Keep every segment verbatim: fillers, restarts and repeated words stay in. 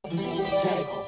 Table.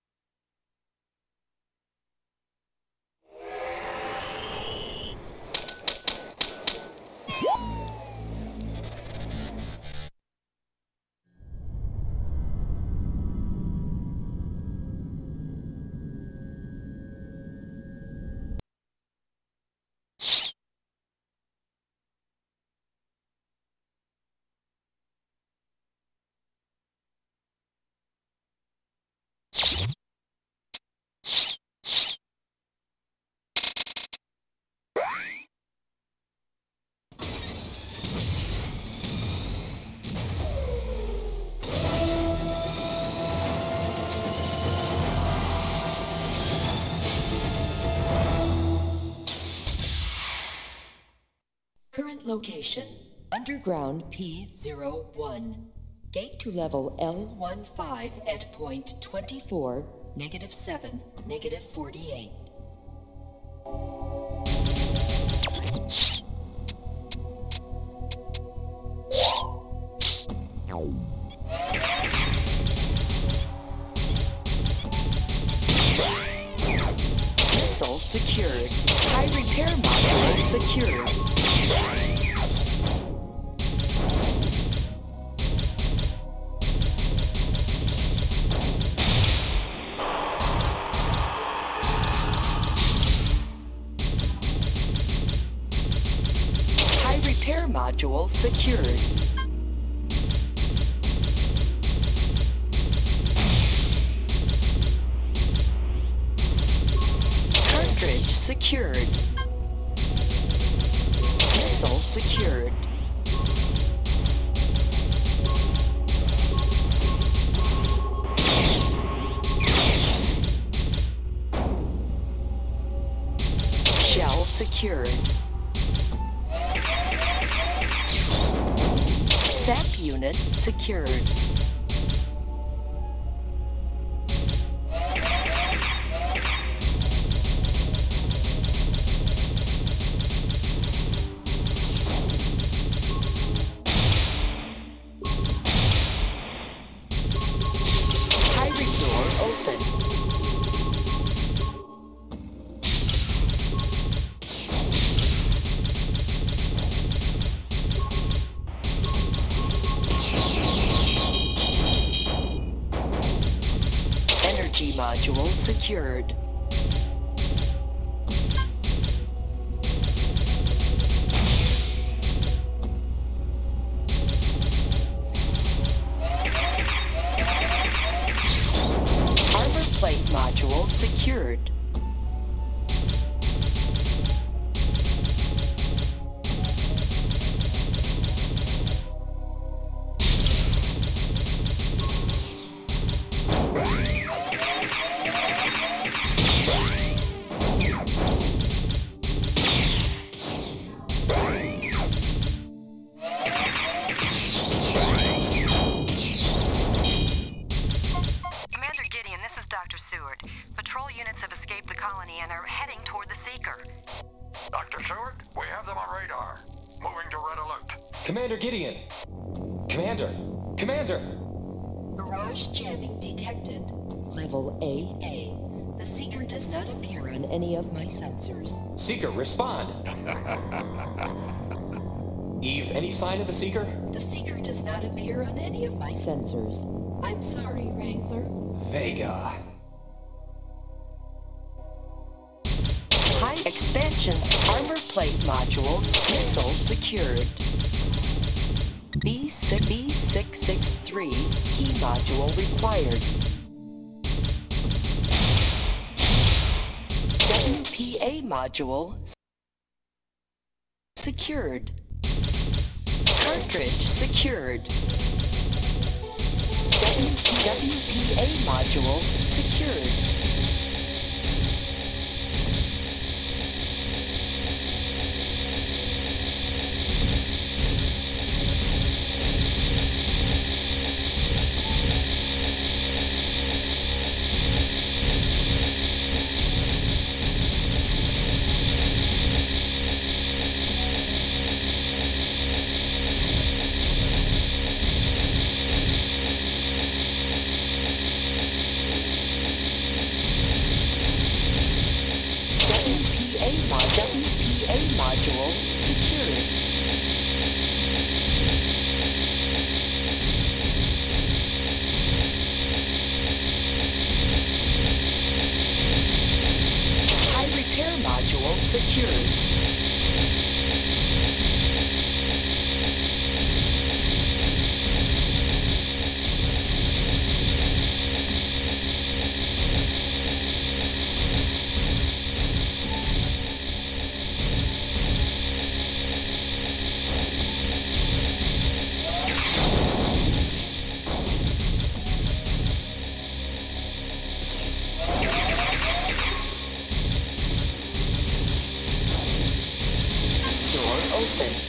Current location, underground P zero one. Gate to level L fifteen at point twenty-four, negative seven, negative forty-eight. Missile secured. High repair module secured. High repair module secured. Cartridge secured. Missile secured. Shell secured. Sap unit secured. Highway door open. Energy module secured. Armor plate module secured. Commander Gideon, this is Doctor Seward. Patrol units have escaped the colony and are heading toward the Seeker. Doctor Seward, we have them on radar. Moving to red alert. Commander Gideon! Commander! Commander! Garage jamming detected. Level A A. The Seeker does not appear on any of my sensors. Seeker, respond! Eve, any sign of the Seeker? The Seeker does not appear on any of my sensors. I'm sorry, Wrangler. Vega. High expansion armor plate modules, missile secured. B six B six six three key module required. W P A module secured. Cartridge secured. W P A module secured. module secured. High repair module secured. Open.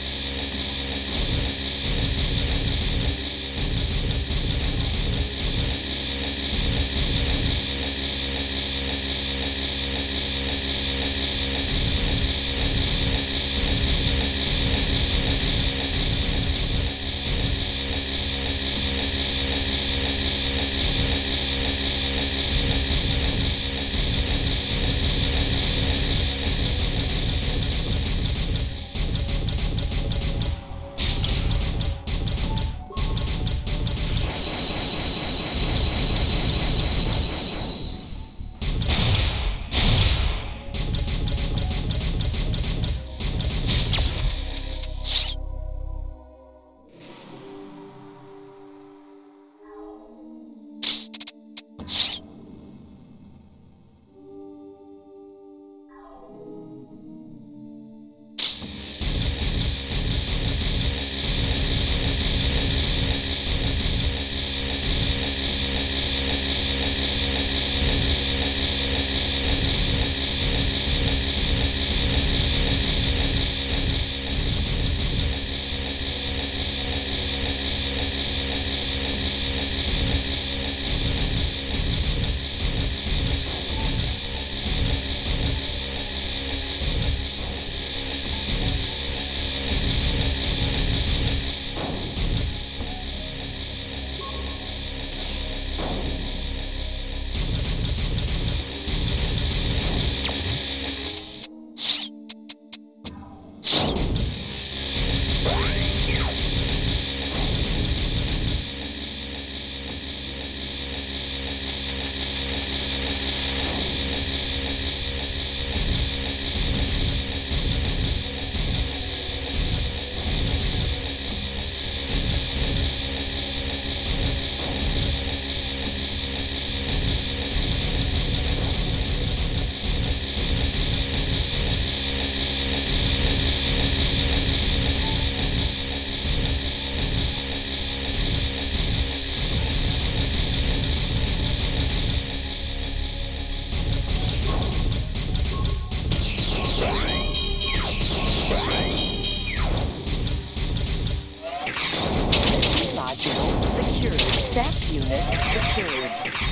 Secured. S A P unit secured.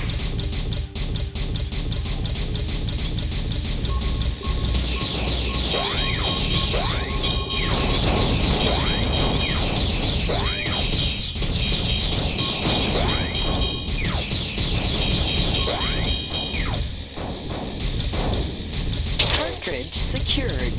Cartridge secured.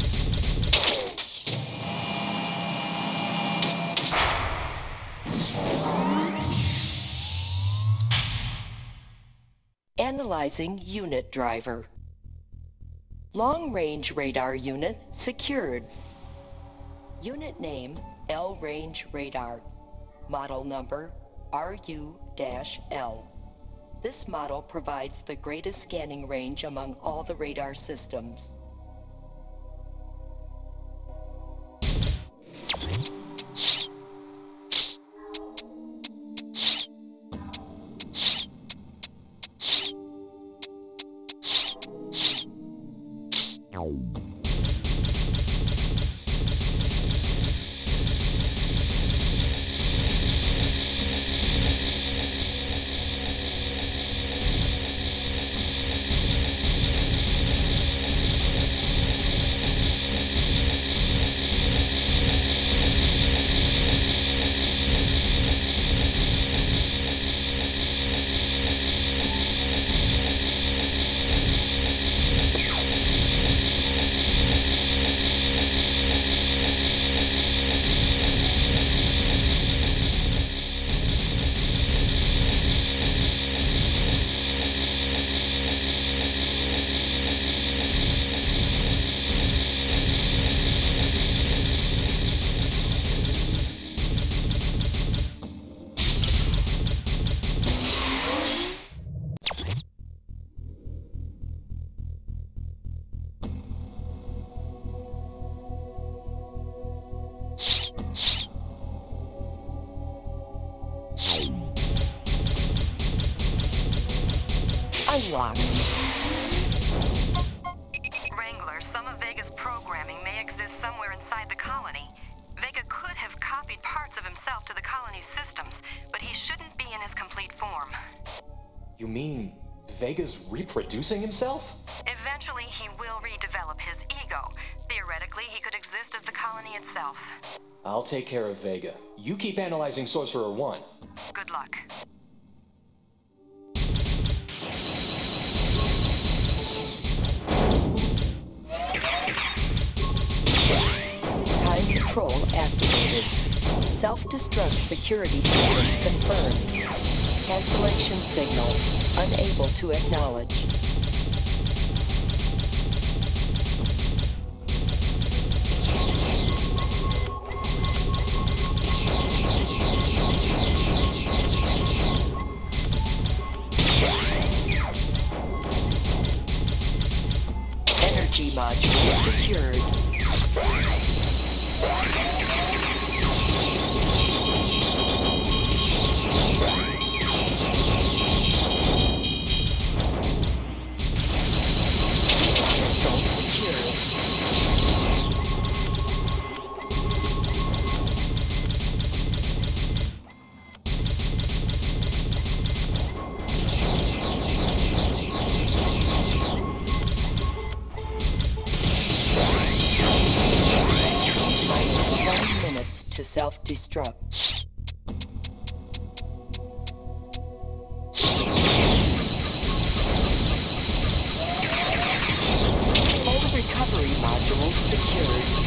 Analyzing unit driver. Long-range radar unit secured. Unit name L-Range Radar. Model number R U L. This model provides the greatest scanning range among all the radar systems. Unlocked. Wrangler, some of Vega's programming may exist somewhere inside the colony. Vega could have copied parts of himself to the colony's systems, but he shouldn't be in his complete form. You mean Vega's reproducing himself? Eventually, he will redevelop his ego. Theoretically, he could exist as the colony itself. I'll take care of Vega. You keep analyzing Sorcerer One. Good luck. Time control activated. Self-destruct security sequence confirmed. Cancellation signal unable to acknowledge. Energy module secured. Console secured. To self-destruct. Full recovery module secured.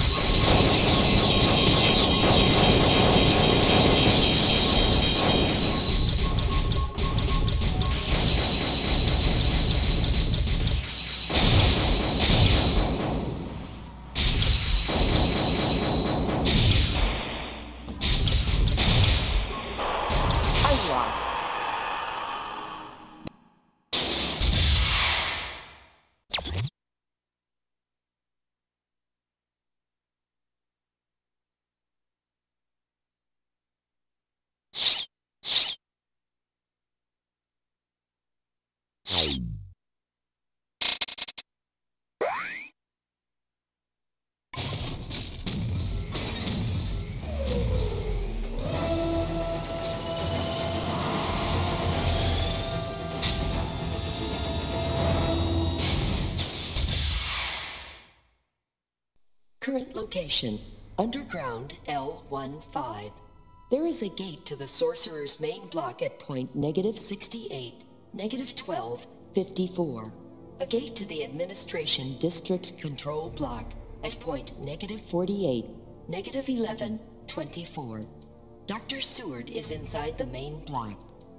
Current location, underground L fifteen. There is a gate to the Sorcerer's main block at point negative sixty-eight, negative twelve, fifty-four. A gate to the Administration District Control Block at point negative forty-eight, negative eleven, twenty-four. Doctor Seward is inside the main block.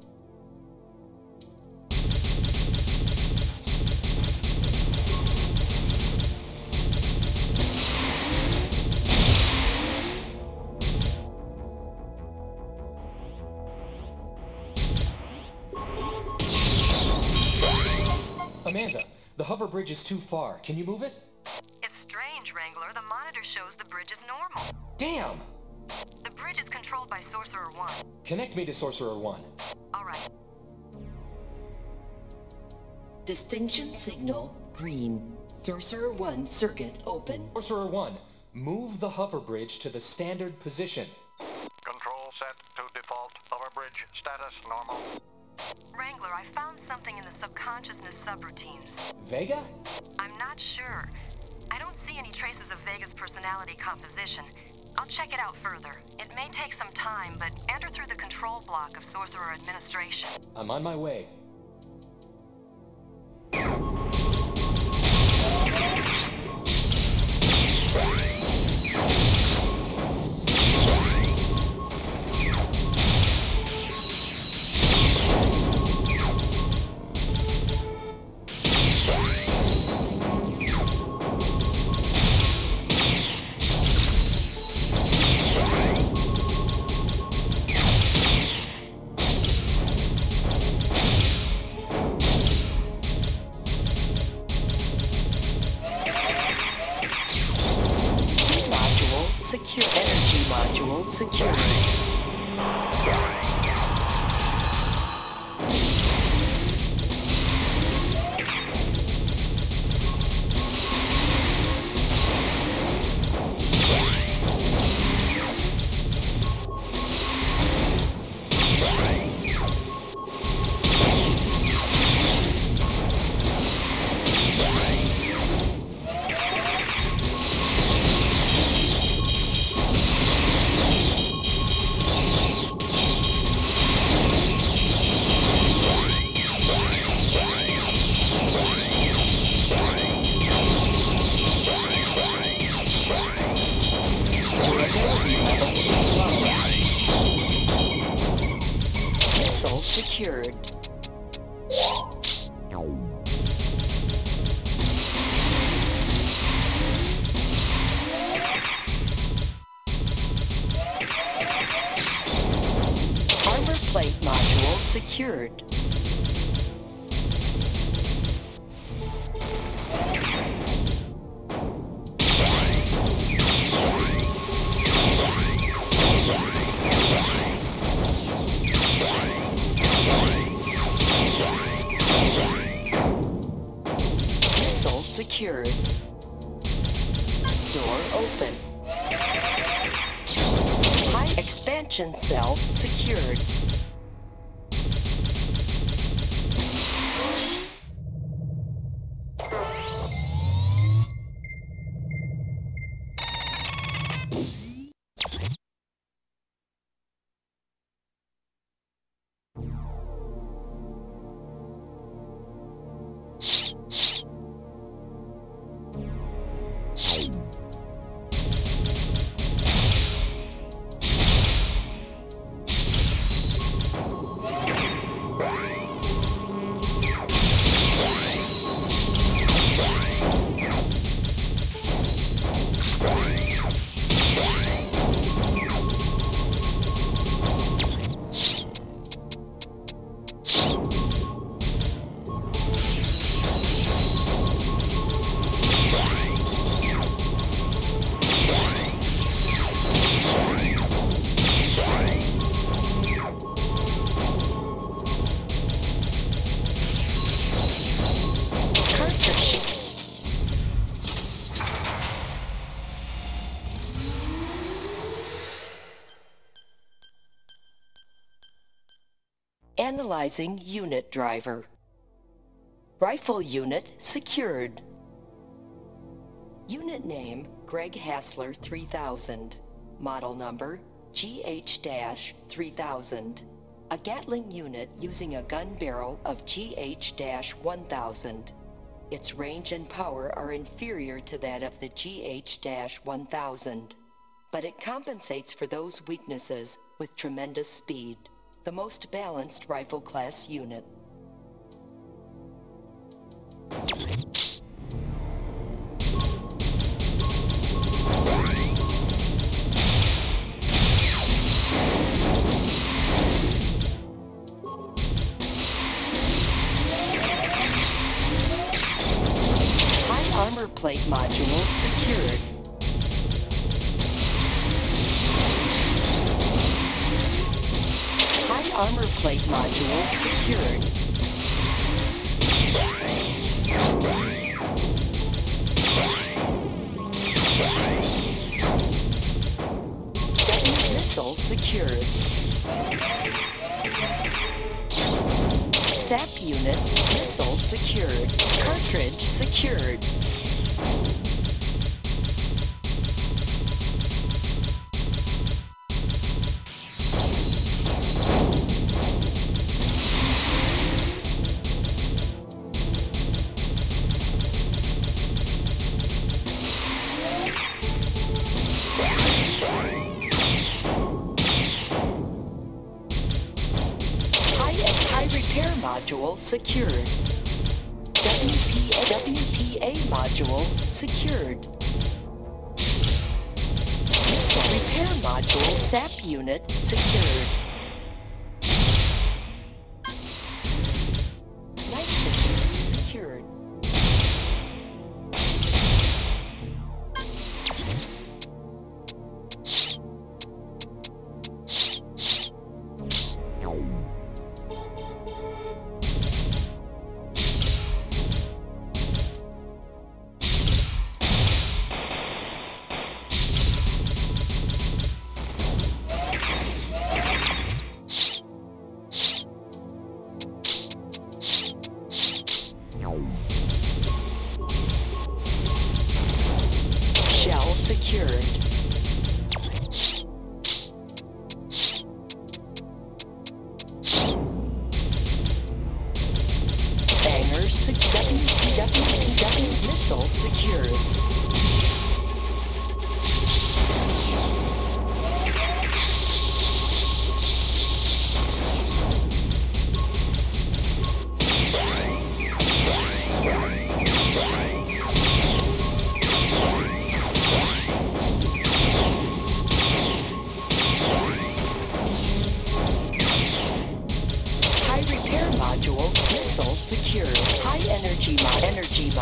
Amanda, the hover bridge is too far. Can you move it? It's strange, Wrangler. The monitor shows the bridge is normal. Damn! The bridge is controlled by Sorcerer One. Connect me to Sorcerer One. All right. Distinction signal green. Sorcerer One circuit open. Sorcerer One, move the hover bridge to the standard position. Control set to default. Hover bridge status normal. Wrangler, I found something in the subconsciousness subroutines. Vega? I'm not sure. I don't see any traces of Vega's personality composition. I'll check it out further. It may take some time, but enter through the control block of Sorcerer Administration. I'm on my way. Secure energy module secured. Missile secured. Armor plate module secured. Missile secured. Door open. High expansion cell secured. Analyzing unit driver. Rifle unit secured. Unit name Greg Hassler three thousand. Model number G H three thousand. A Gatling unit using a gun barrel of G H one thousand. Its range and power are inferior to that of the G H one thousand, but it compensates for those weaknesses with tremendous speed. The most balanced rifle class unit. High armor plate module secured. Armor plate module secured. Detonate missile secured. S A P unit missile secured. Cartridge secured. Module secured. W P A, W P A module secured. Missile repair module S A P unit secured. Night vision secured.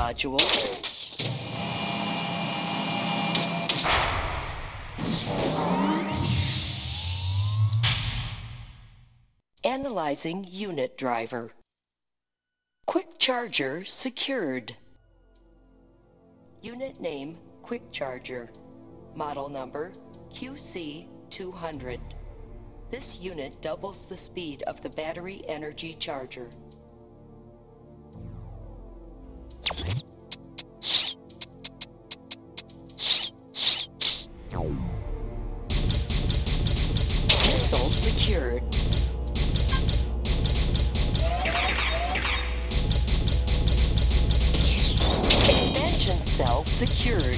module. Analyzing unit driver. Quick charger secured. Unit name, Quick Charger. Model number, Q C two hundred. This unit doubles the speed of the battery energy charger. Missile secured. Expansion cell secured.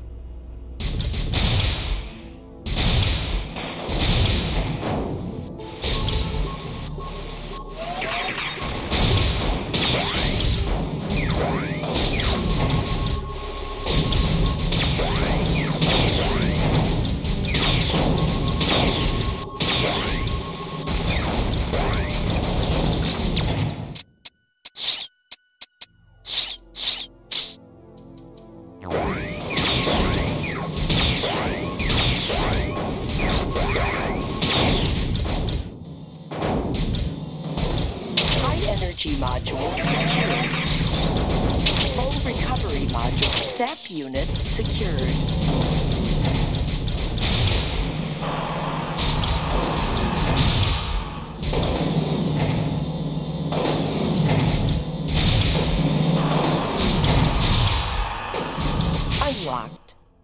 Module secured. Full recovery module S A P unit secured. Unlocked.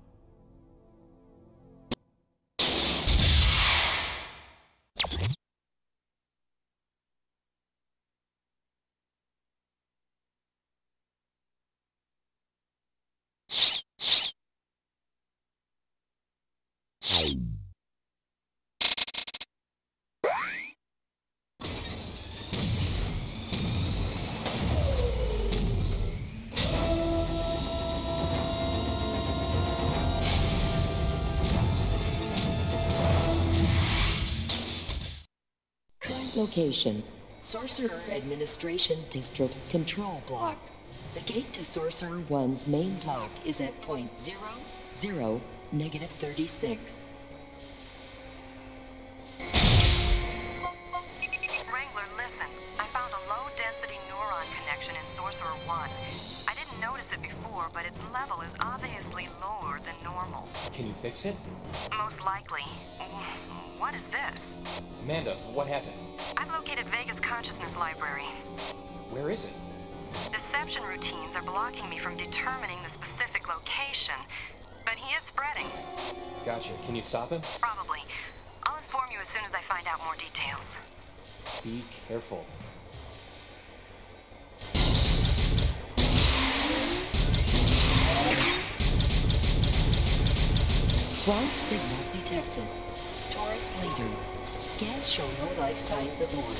Location, Sorcerer Administration District Control Block. The gate to Sorcerer One's main block is at point zero zero negative thirty-six. Wrangler, listen. I found a low-density neuron connection in Sorcerer One. I didn't notice it before, but its level is obviously lower than normal. Can you fix it? Most likely. What is this? Amanda, what happened? I've located Vega's consciousness library. Where is it? Deception routines are blocking me from determining the specific location, but he is spreading. Gotcha. Can you stop him? Probably. I'll inform you as soon as I find out more details. Be careful. Ground signal detected. Taurus leader. Scans show no life signs aboard.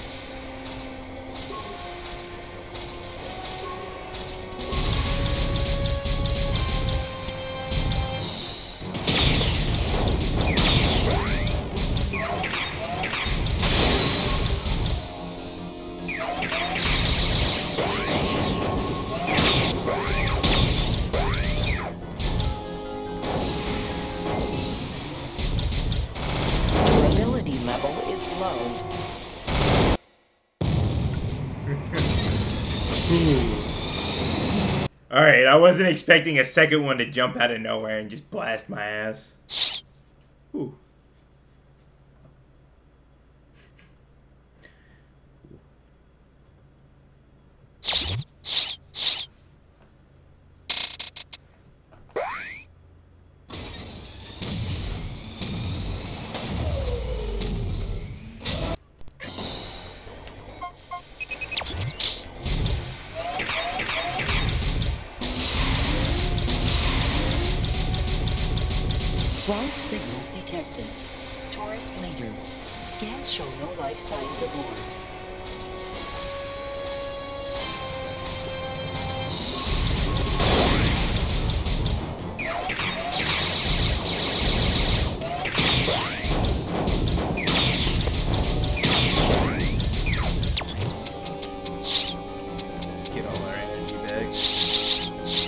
Alright, I wasn't expecting a second one to jump out of nowhere and just blast my ass. Ooh. Ground signal detected. Taurus leader. Scans show no life signs aboard. Let's get all our energy back.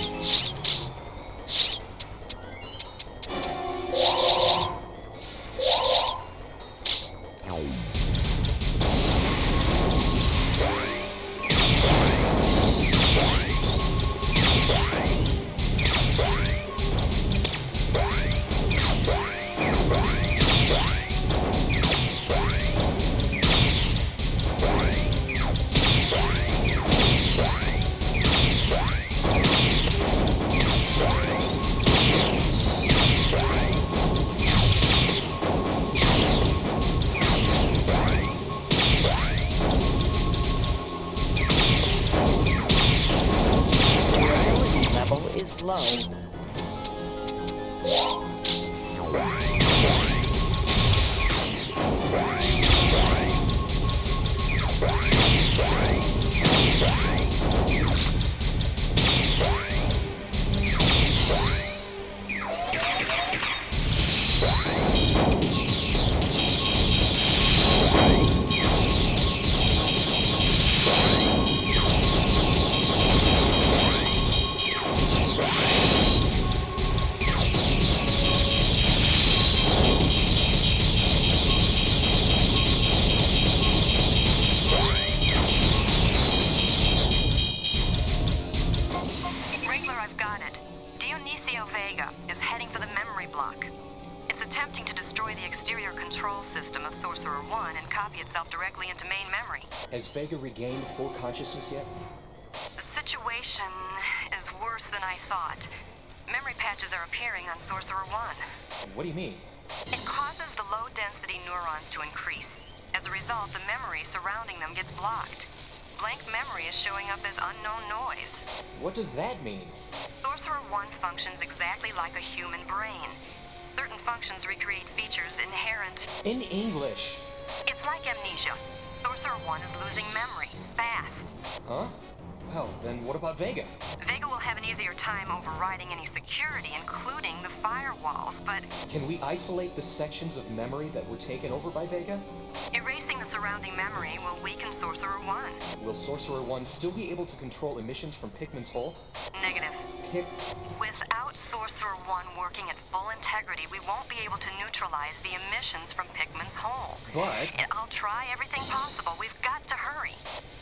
to destroy the exterior control system of Sorcerer one and copy itself directly into main memory. Has Vega regained full consciousness yet? The situation is worse than I thought. Memory patches are appearing on Sorcerer one. What do you mean? It causes the low-density neurons to increase. As a result, the memory surrounding them gets blocked. Blank memory is showing up as unknown noise. What does that mean? Sorcerer one functions exactly like a human brain. Certain functions recreate features inherent. In English. It's like amnesia. Sorcerer one is losing memory, fast. Huh? Well, then what about Vega? Vega will have an easier time overriding any security, including the firewalls, but Can we isolate the sections of memory that were taken over by Vega? erasing the surrounding memory will weaken Sorcerer one. Will Sorcerer one still be able to control emissions from Pikmin's Hole? Negative. Pick... Without Sorcerer one working at full integrity, we won't be able to neutralize the emissions from Pikmin's Hole. But... And I'll try everything possible. We've got to hurry.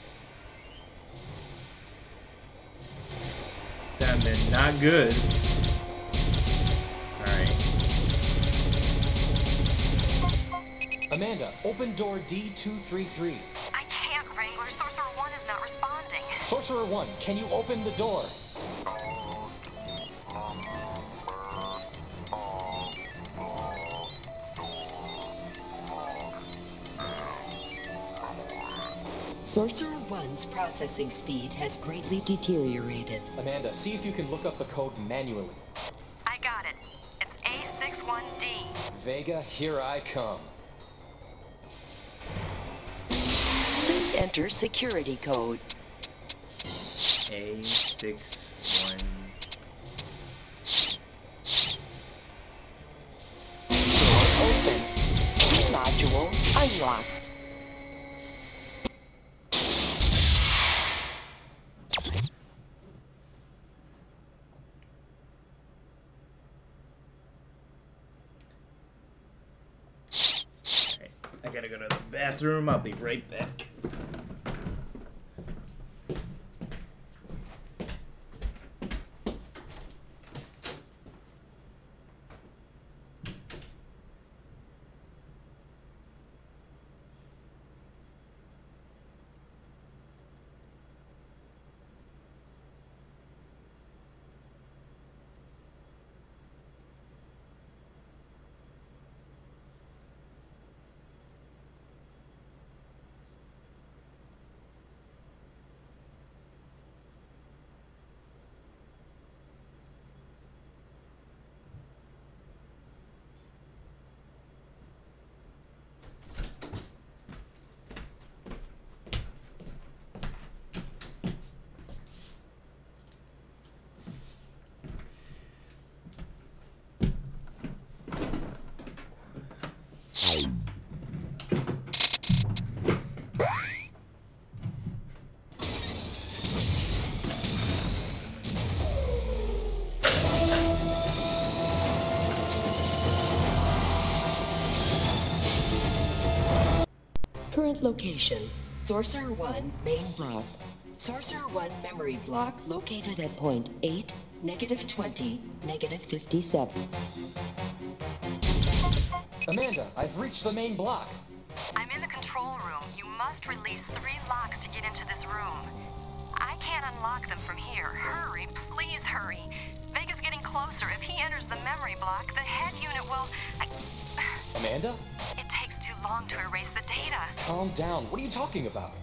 Sounding not good. Alright. Amanda, open door D two three three. I can't, Wrangler. Sorcerer one is not responding. Sorcerer one, can you open the door? Sorcerer one's processing speed has greatly deteriorated. Amanda, see if you can look up the code manually. I got it. It's A sixty-one D. Vega, here I come. Please enter security code. A six one. Door open. Key module unlocked. I gotta go to the bathroom. I'll be right back. Current location, Sorcerer one main block. Sorcerer one memory block located at point eight, negative twenty, negative fifty-seven. Amanda, I've reached the main block. I'm in the control room. You must release three locks to get into this room. I can't unlock them from here. Hurry, please hurry. Vega's getting closer. If he enters the memory block, the head unit will... I... Amanda? It takes too long to erase the data. Calm down. What are you talking about?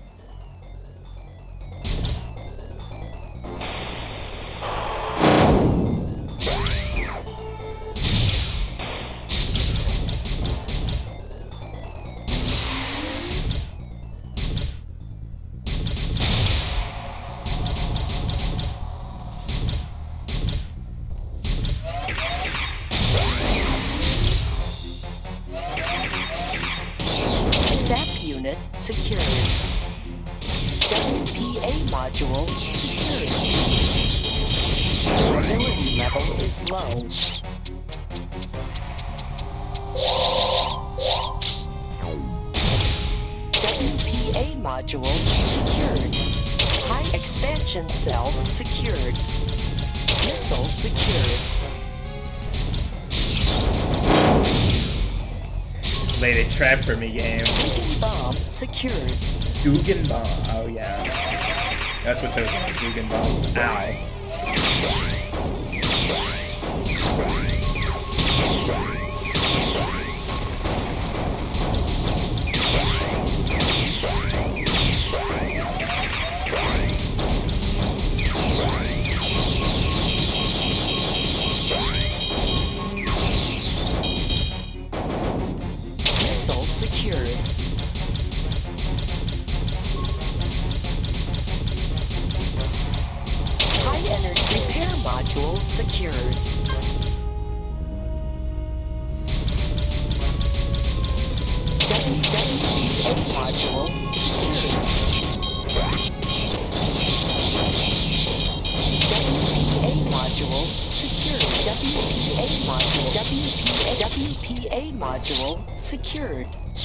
Secured. W P A module secured. Durability level is low. W P A module secured. High expansion cell secured. Missile secured. Lay the trap for me, game. Dugan bomb secured. Dugan bomb. Oh yeah. That's what those are. Dugan bombs. Ow. Missile secured. High energy repair module secured. W W P A module secured. W P A module secured. W P A module. W P A W P A module secured.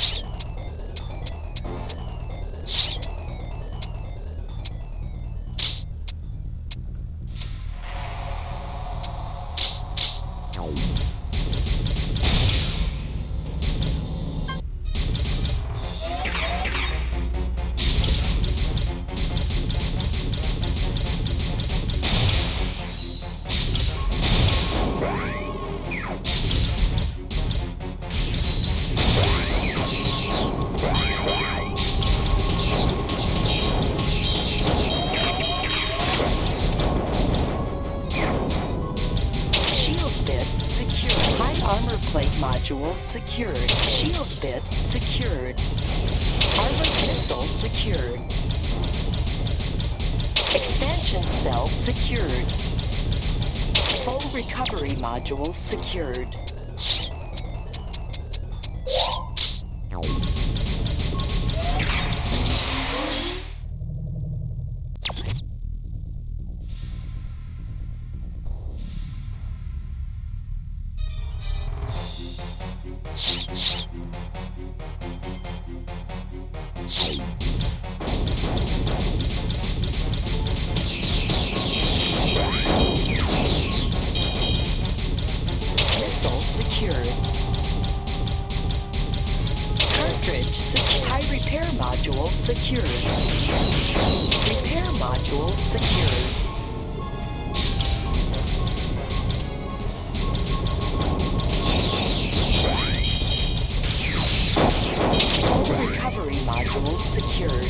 Module secured. Shield bit secured. Armored missile secured. Expansion cell secured. Full recovery module secured. Missile secured. Cartridge secured. High repair module secured. Repair module secured. Full recovery module secured.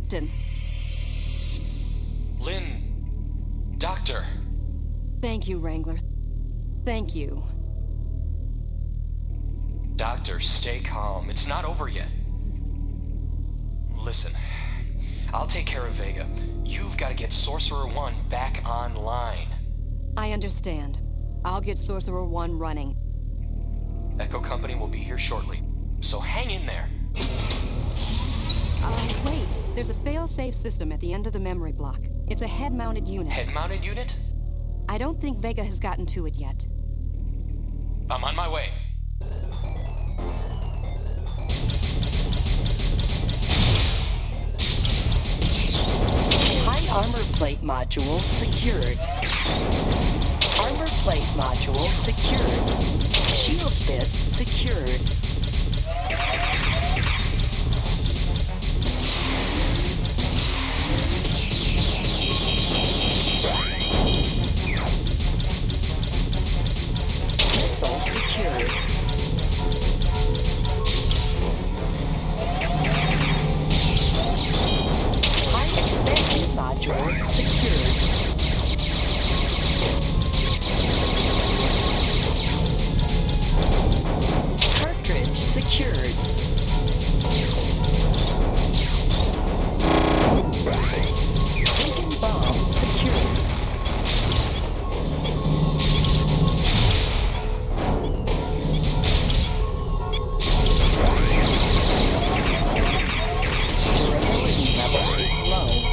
Captain. Lynn. Doctor. Thank you, Wrangler. Thank you. Doctor, stay calm. It's not over yet. Listen, I'll take care of Vega. You've got to get Sorcerer One back online. I understand. I'll get Sorcerer One running. Echo Company will be here shortly, so hang in there. Uh, wait. There's a fail-safe system at the end of the memory block. It's a head-mounted unit. Head-mounted unit? I don't think Vega has gotten to it yet. I'm on my way. High armor plate module secured. Armor plate module secured. Shield bit secured. Missile secured. High expansion module secured. Cartridge secured. Beacon bomb secured. Durability level is low.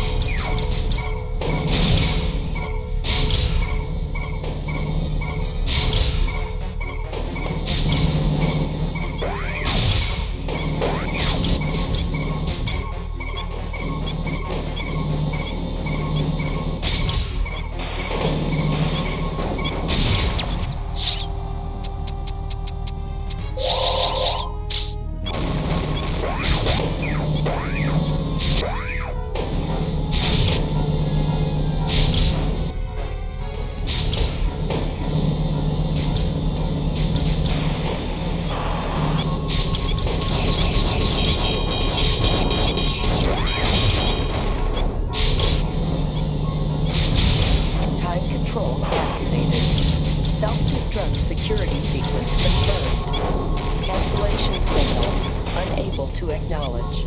Time control activated. Self-destruct security sequence confirmed. Cancellation signal unable to acknowledge.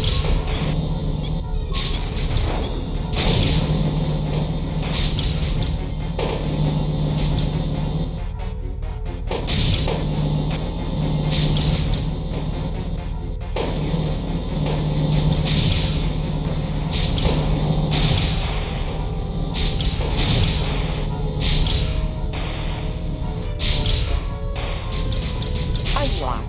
Unlocked.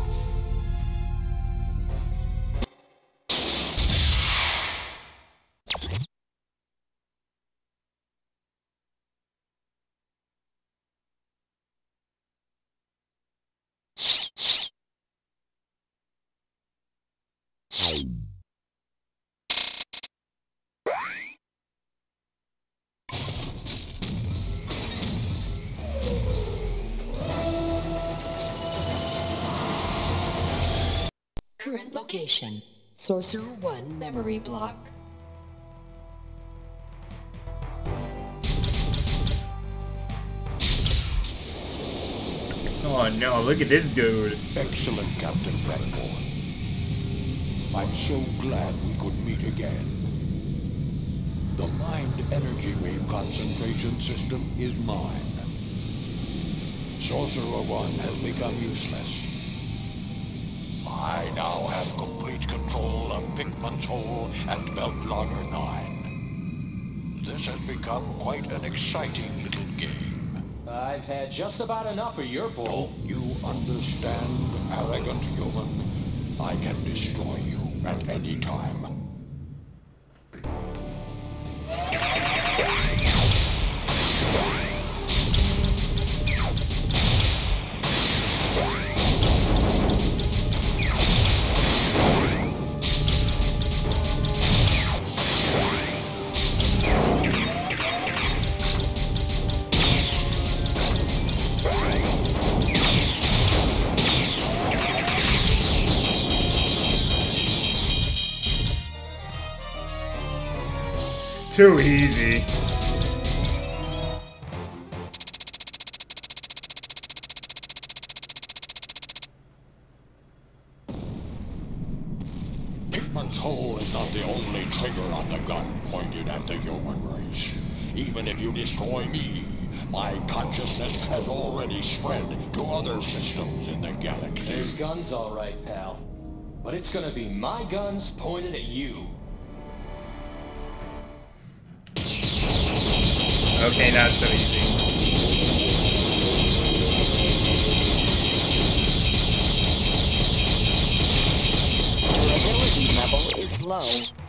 Current location, Sorcerer One memory block. Oh no, look at this dude. Excellent, Captain Bradford. I'm so glad we could meet again. The mind energy wave concentration system is mine. Sorcerer One has become useless. I now have complete control of Pickman's Hole and Beltlogger nine. This has become quite an exciting little game. I've had just about enough of your bull. Don't you understand, arrogant human? I can destroy you at any time. too easy. Hickman's hole is not the only trigger on the gun pointed at the human race. Even if you destroy me, my consciousness has already spread to other systems in the galaxy. There's guns all right, pal. But it's gonna be my guns pointed at you. Okay, not so easy. Durability level is low.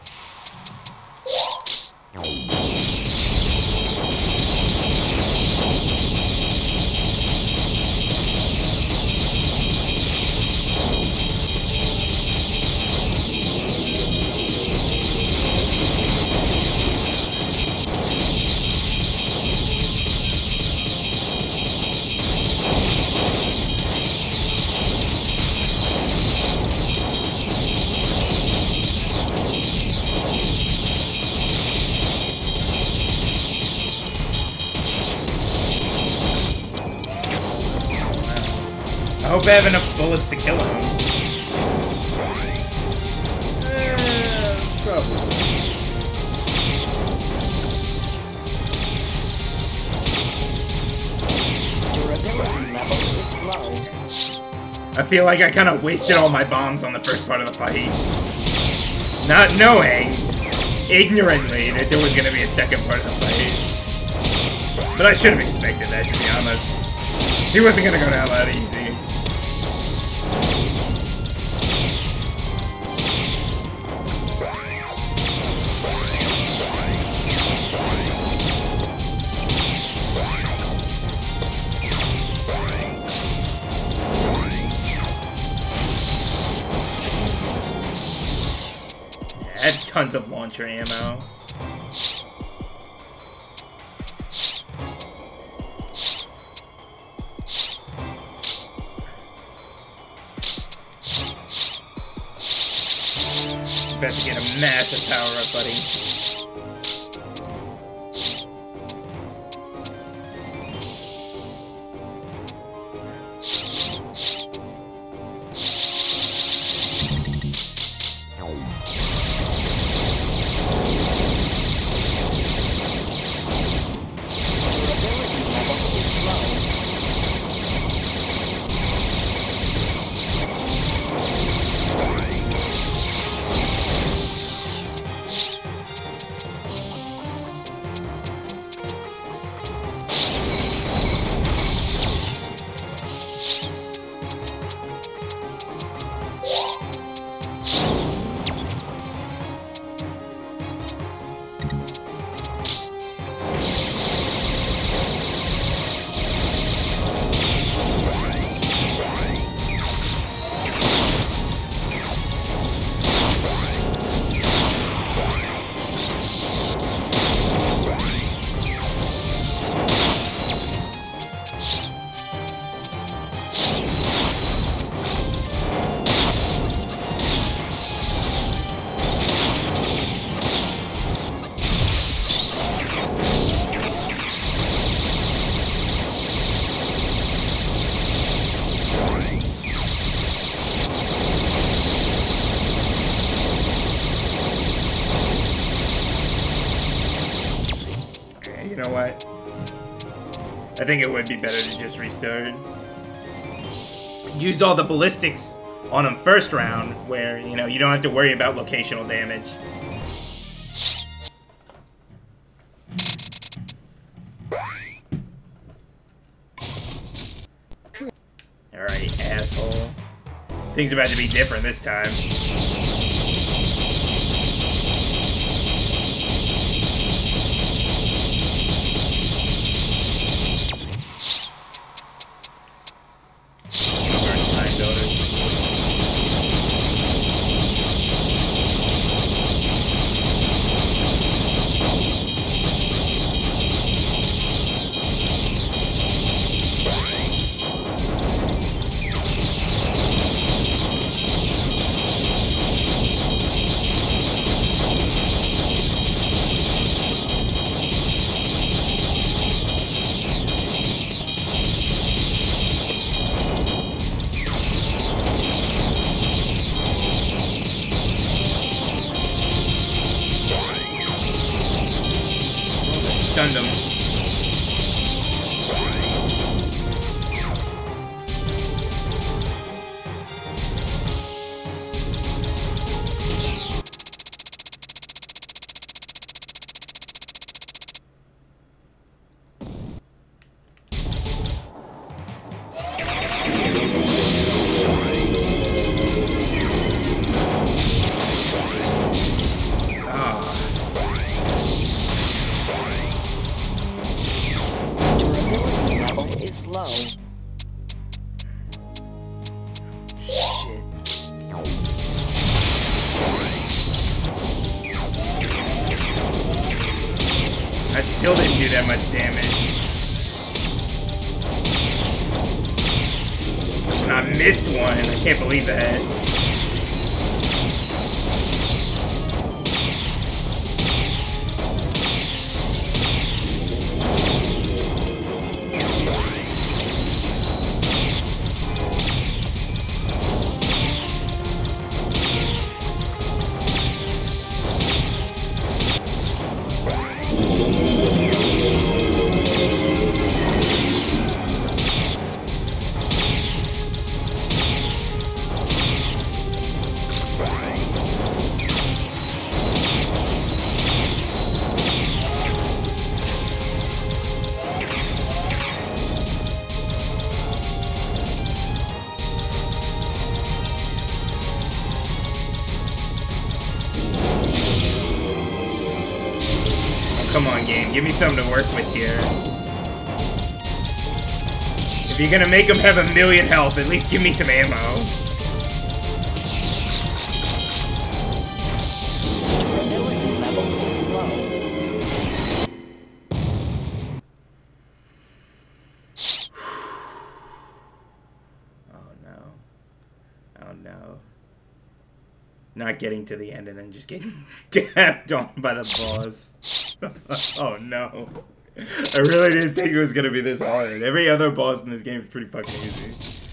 I hope I have enough bullets to kill him. Eh, probably. Durability level is low. I feel like I kind of wasted all my bombs on the first part of the fight. Not knowing, ignorantly, that there was going to be a second part of the fight. But I should have expected that, to be honest. He wasn't going to go down that easy. I had tons of launcher ammo. Just about to get a massive power up, buddy. You know what? I think it would be better to just restart. Used all the ballistics on him first round, where, you know, you don't have to worry about locational damage. Alright, asshole. Things about to be different this time. stunned him. That still didn't do that much damage. And I missed one. I can't believe that. Come on, game. Give me something to work with here. If you're gonna make him have a million health, at least give me some ammo. Ability level is low. Oh no. Oh no. Not getting to the end and then just getting dapped on by the boss. Oh no. I really didn't think it was gonna be this hard. Every other boss in this game is pretty fucking easy.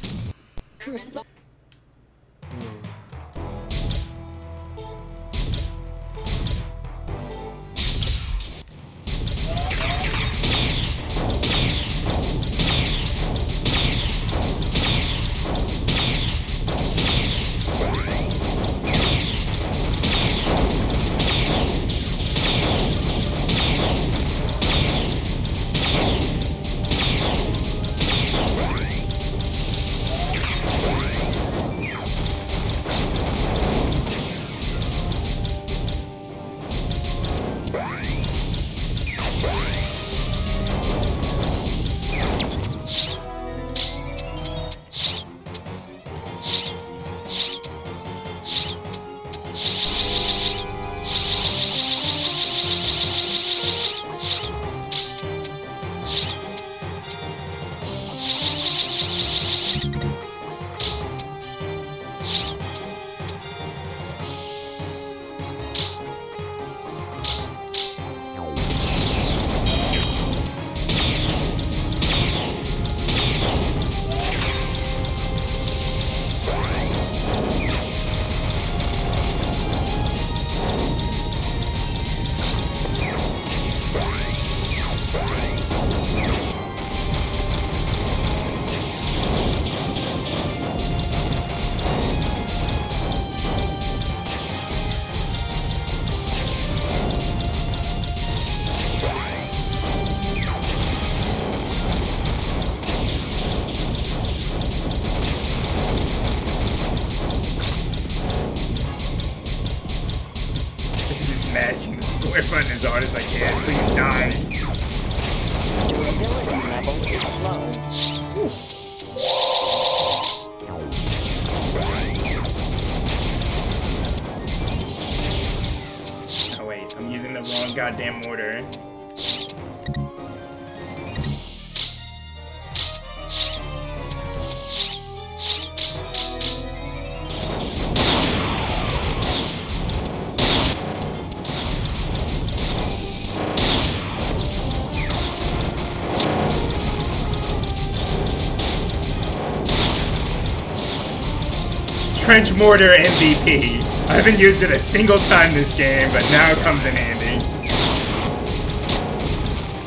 Mashing the square button as hard as I can. Please die. Durability level is low. Oh wait, I'm using the wrong goddamn mortar. Trench mortar M V P. I haven't used it a single time this game, but now it comes in handy.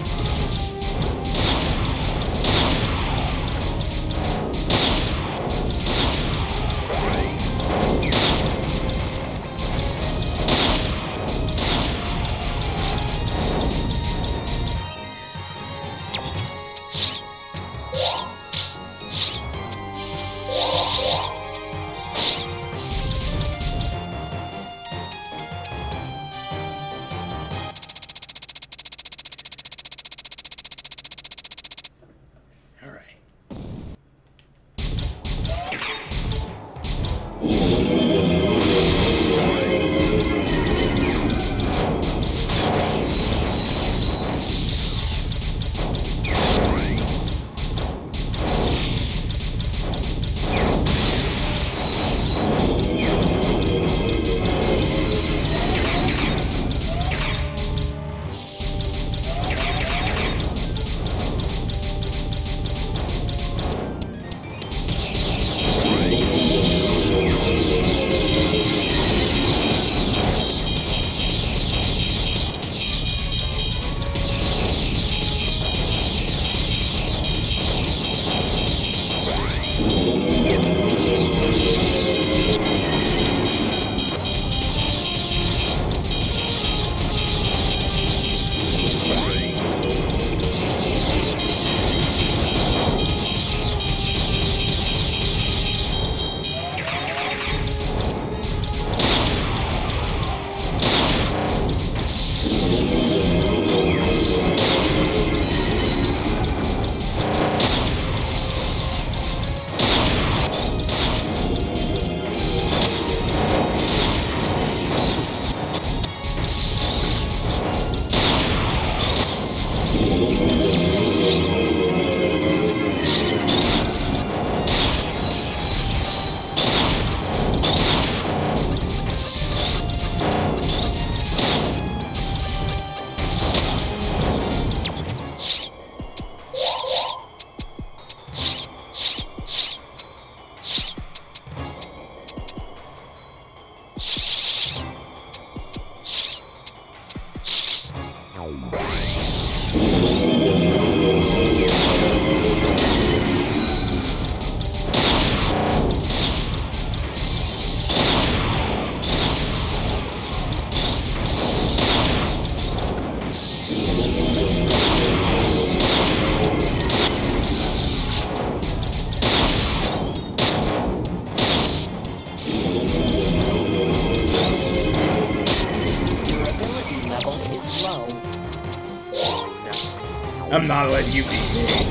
I'm not letting you beat me.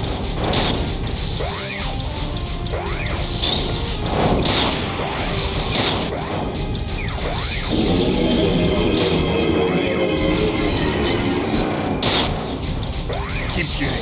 Just keep shooting.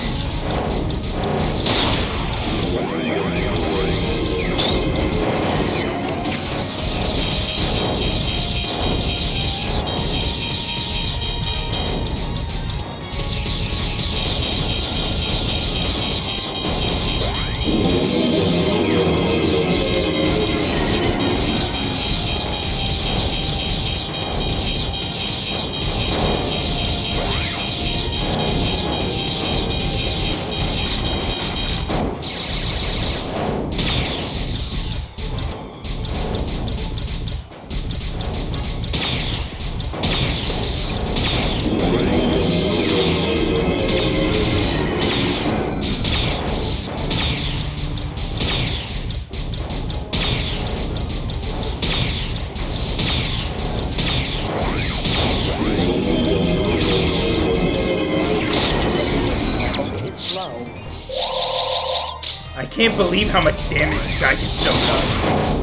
I can't believe how much damage this guy can soak up.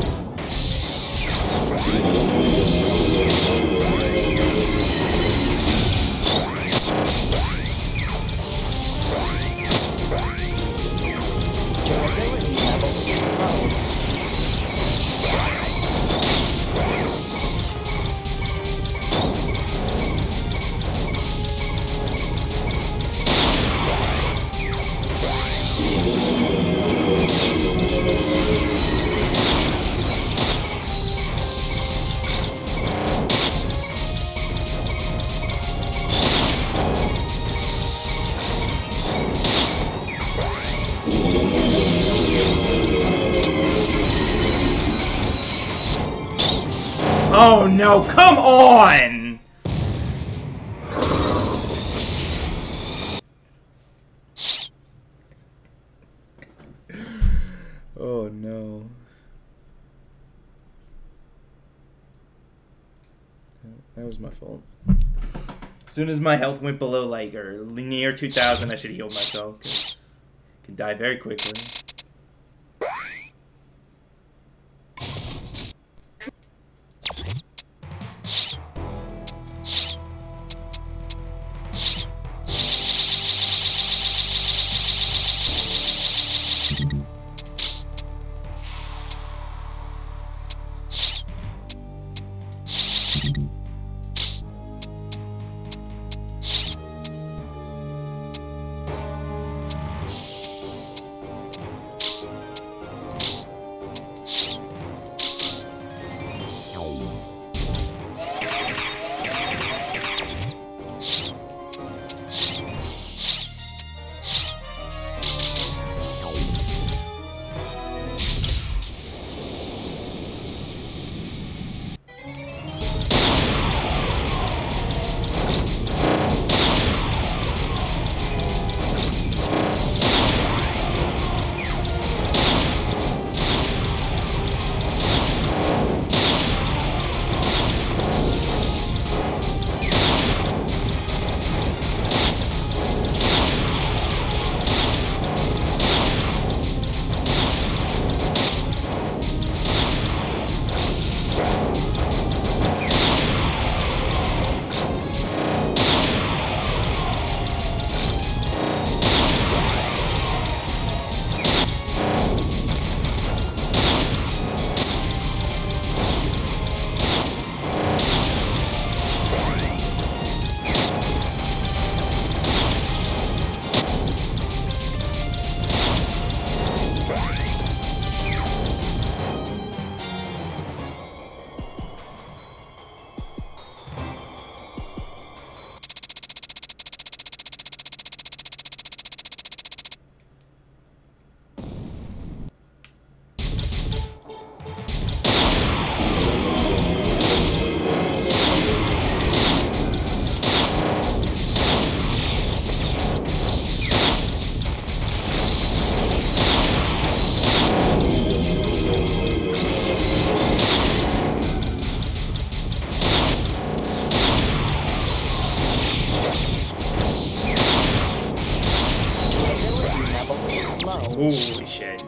Oh no, come on! Oh no. That was my fault. As soon as my health went below, like, or near two thousand, I should have healed myself, because I can die very quickly. Holy shit.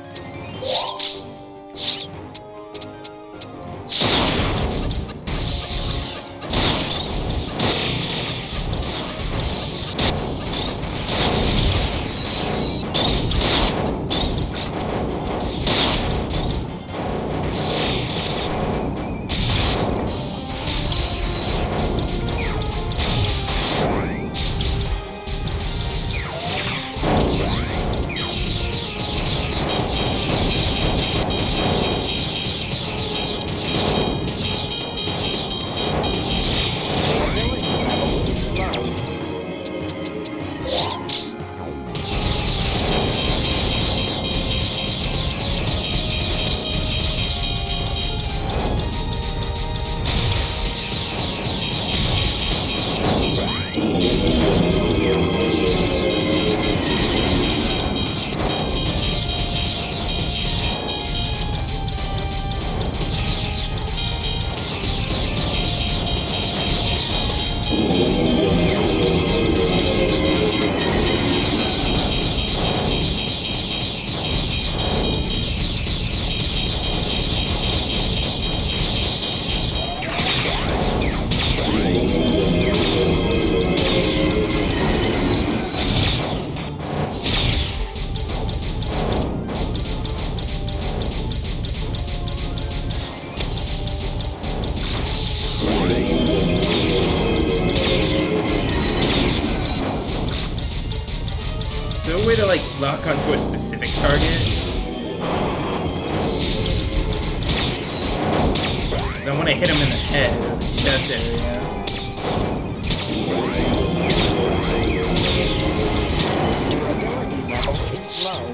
Lock onto a specific target. Because I want to hit him in the head or the chest area. Durability level is low.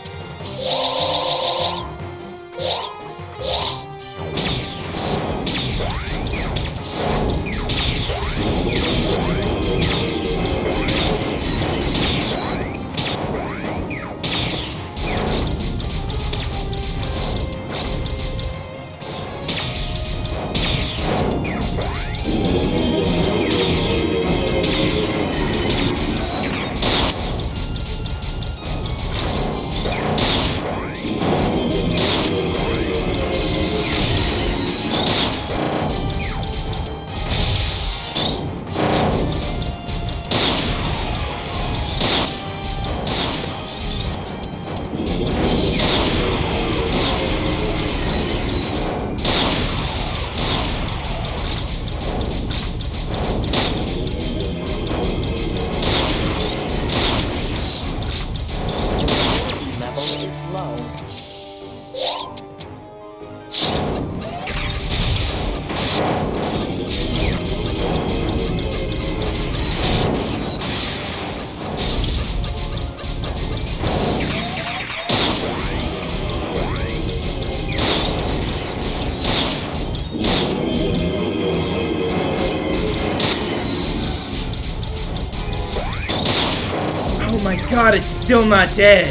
God, it's still not dead.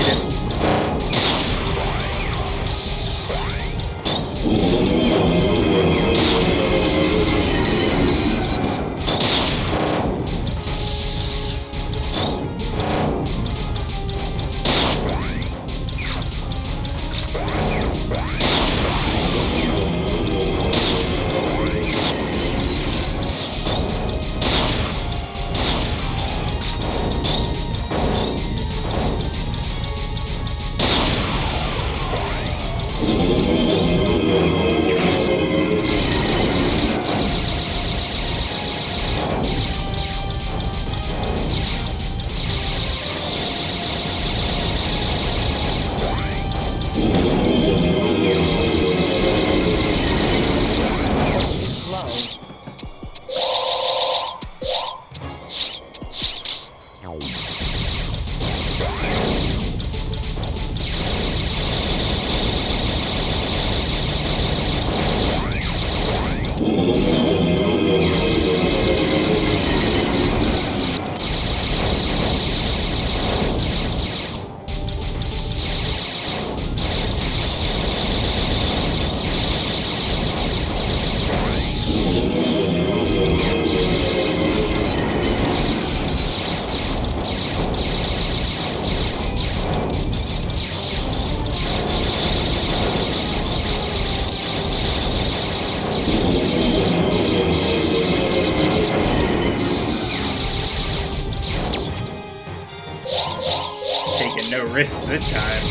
risks this time.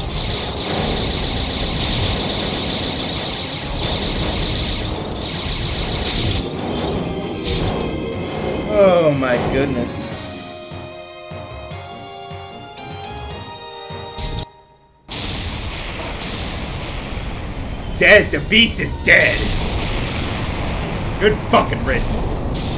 Oh my goodness. It's dead. The beast is dead. Good fucking riddance.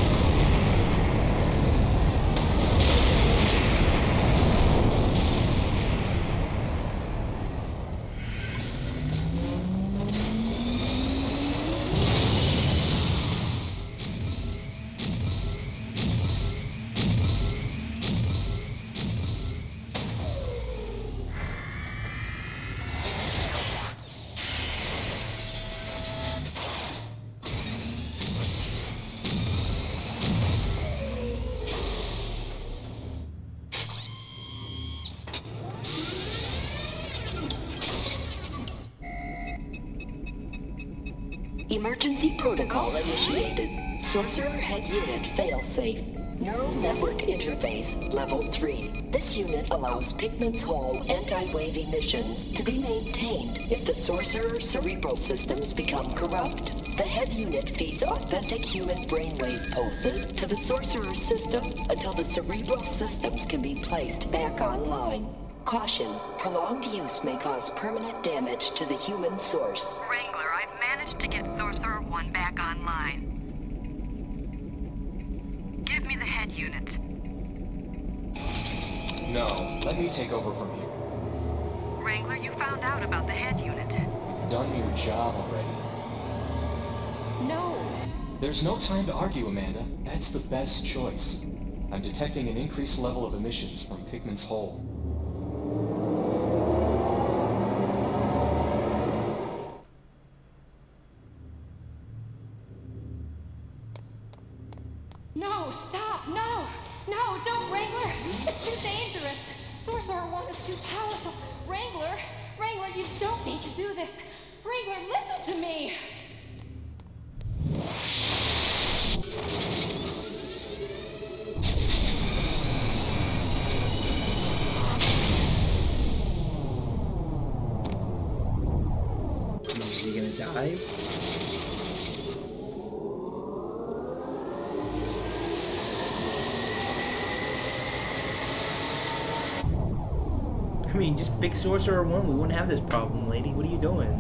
Emergency protocol initiated. Sorcerer head unit failsafe. Neural network interface level three. This unit allows Pigment's Hall anti-wave emissions to be maintained if the sorcerer's cerebral systems become corrupt. The head unit feeds authentic human brainwave pulses to the sorcerer's system until the cerebral systems can be placed back online. Caution, prolonged use may cause permanent damage to the human source. Wrangler, I've managed to get Sorcerer one back online. Give me the head unit. No, let me take over from here. Wrangler, you found out about the head unit. You've done your job already. No. There's no time to argue, Amanda. That's the best choice. I'm detecting an increased level of emissions from Pigment's Hole. No, stop! No! No, don't, Wrangler! It's too dangerous! Sorcerer one is too powerful! Wrangler! Wrangler, you don't need to do this! Wrangler, listen to me! Is he gonna die? I mean, just fix Sorcerer one. We wouldn't have this problem, lady. What are you doing?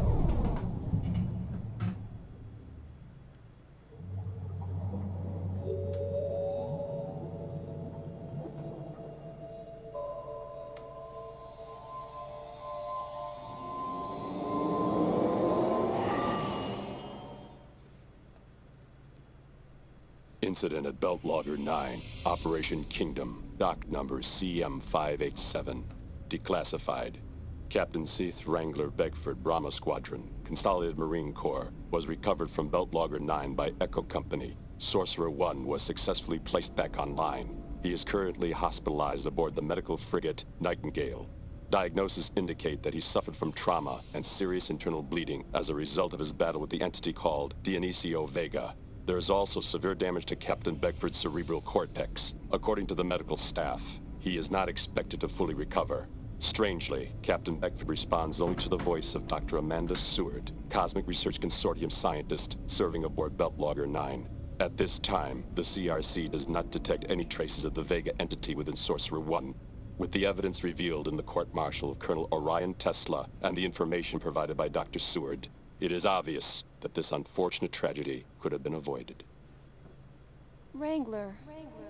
Incident at Belt Logger nine, Operation Kingdom, dock number C M five eight seven. Declassified. Captain Seath Wrangler Beckford, Brahma Squadron, Consolidated Marine Corps, was recovered from Belt Logger nine by Echo Company. Sorcerer one was successfully placed back online. He is currently hospitalized aboard the medical frigate Nightingale. Diagnoses indicate that he suffered from trauma and serious internal bleeding as a result of his battle with the entity called Dionisio Vega. There is also severe damage to Captain Beckford's cerebral cortex. According to the medical staff, he is not expected to fully recover. Strangely, Captain Beckford responds only to the voice of Doctor Amanda Seward, Cosmic Research Consortium scientist serving aboard Belt Logger nine. At this time, the C R C does not detect any traces of the Vega entity within Sorcerer one. With the evidence revealed in the court-martial of Colonel Orion Tesla and the information provided by Doctor Seward, it is obvious that this unfortunate tragedy could have been avoided. Wrangler.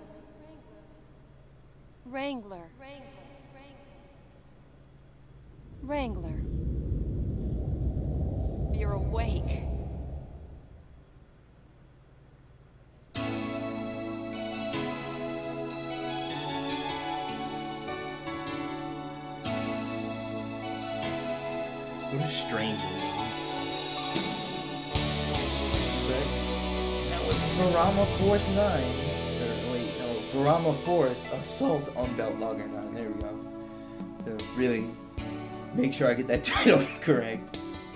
Wrangler. Wrangler. You're awake. What a strange name. But that was Barama Force nine. Or, wait, no, Barama Force Assault on Belt Logger nine. There we go. To really make sure I get that title correct.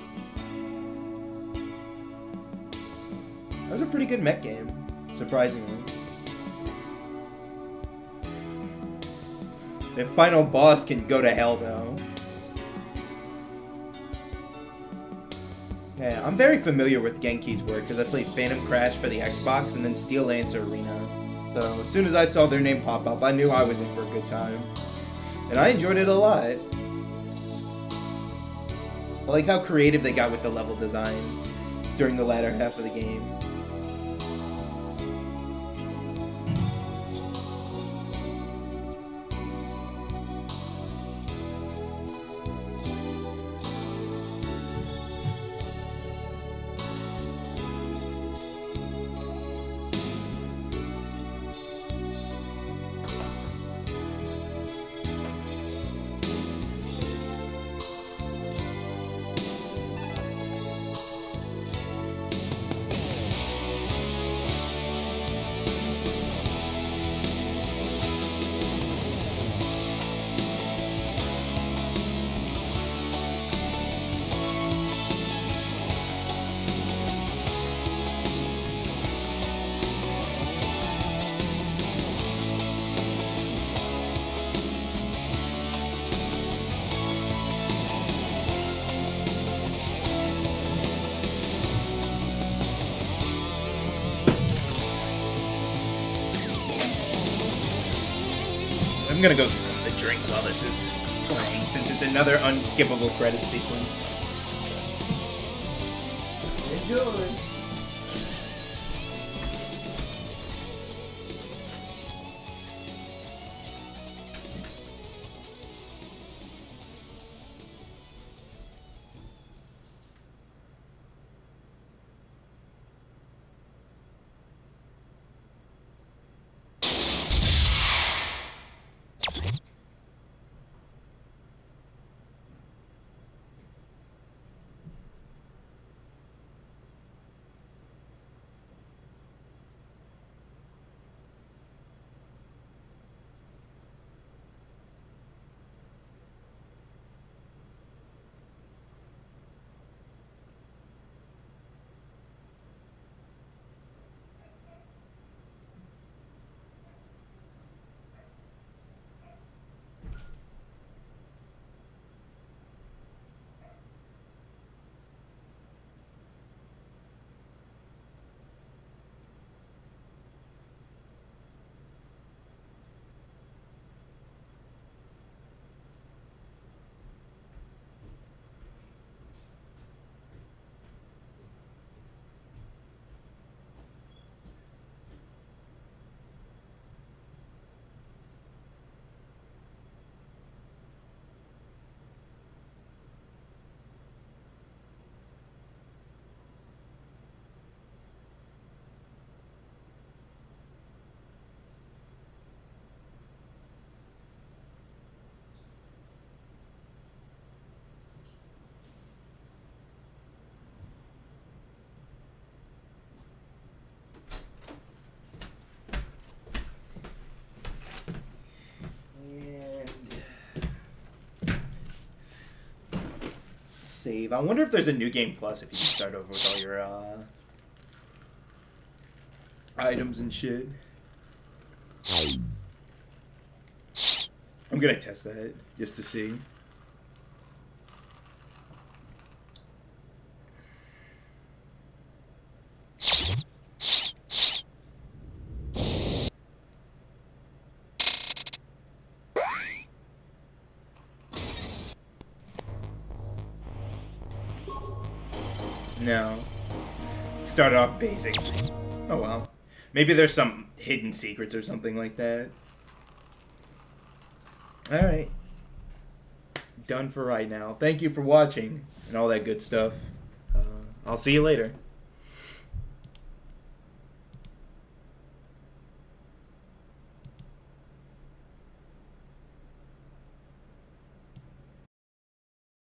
That was a pretty good mech game, surprisingly. The final boss can go to hell, though. Yeah, I'm very familiar with Genki's work because I played Phantom Crash for the Xbox and then Steel Lancer Arena. So as soon as I saw their name pop up, I knew I was in for a good time. And I enjoyed it a lot. I like how creative they got with the level design during the latter half of the game. I'm gonna go get something to drink while this is playing, since it's another unskippable credit sequence. Enjoy! Save. I wonder if there's a New Game Plus if you can start over with all your uh, items and shit. I'm gonna test that just to see. No. Start off basic. Oh well. Maybe there's some hidden secrets or something like that. Alright. Done for right now. Thank you for watching and all that good stuff. Uh, I'll see you later.